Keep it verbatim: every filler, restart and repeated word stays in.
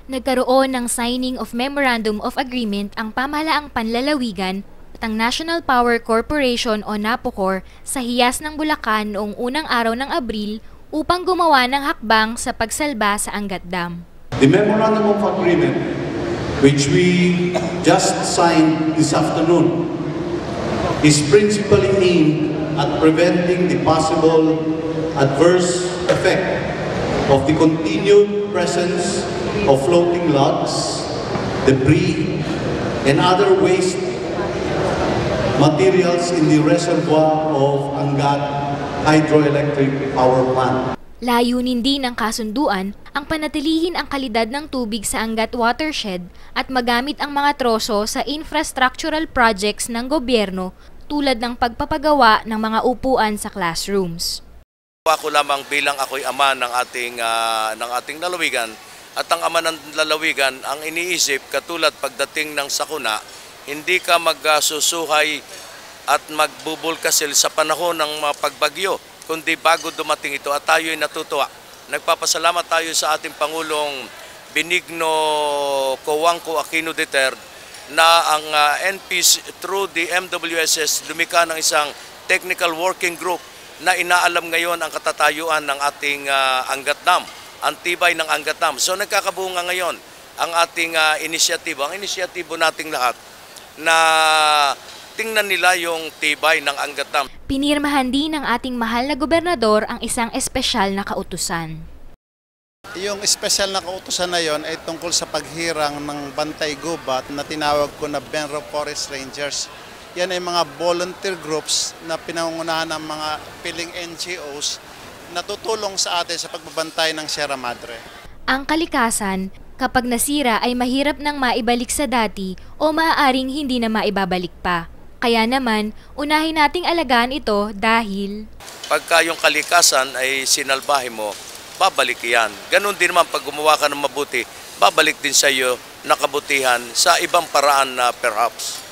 Nagkaroon ng signing of memorandum of agreement ang pamahalaang panlalawigan at ang National Power Corporation o NAPOCOR sa hiyas ng Bulacan noong unang araw ng Abril upang gumawa ng hakbang sa pagsalba sa Angat Dam. The memorandum of agreement, which we just signed this afternoon, is principally aimed at preventing the possible adverse effect of the continued presence of floating logs, debris, and other waste materials in the reservoir of Angat Hydroelectric Power Plant. Layunin din ng kasunduan ang panatilihin ang kalidad ng tubig sa Angat watershed at magamit ang mga troso sa infrastructural projects ng gobyerno tulad ng pagpapagawa ng mga upuan sa classrooms. Ako lamang bilang ako'y ama ng ating, uh, ng ating lalawigan at ang ama ng lalawigan ang iniisip katulad pagdating ng sakuna, hindi ka magsusuhay at magbubulkasil sa panahon ng mga pagbagyo, kundi bago dumating ito at tayo'y natutuwa. Nagpapasalamat tayo sa ating Pangulong Benigno Cojuangco Aquino the third na ang uh, N P through the M W S S lumikha ng isang technical working group na inaalam ngayon ang katatayuan ng ating uh, Angat Dam, ang tibay ng Angat Dam. So nagkakabunga ngayon ang ating uh, inisyatibo, ang inisyatibo nating lahat na tingnan nila yung tibay ng Angat Dam. Pinirmahan din ng ating mahal na gobernador ang isang espesyal na kautusan. Yung espesyal na kautusan na yon ay tungkol sa paghirang ng bantay gubat na tinawag ko na BENRO Forest Rangers. Yan ay mga volunteer groups na pinangungunahan ng mga piling N G Os na tutulong sa atin sa pagbabantay ng Sierra Madre. Ang kalikasan, kapag nasira ay mahirap nang maibalik sa dati o maaaring hindi na maibabalik pa. Kaya naman, unahin nating alagaan ito dahil pagka yung kalikasan ay sinalbahe mo, babalik yan. Ganon din naman pag gumawa ka ng mabuti, babalik din sa iyo na kabutihan sa ibang paraan na perhaps.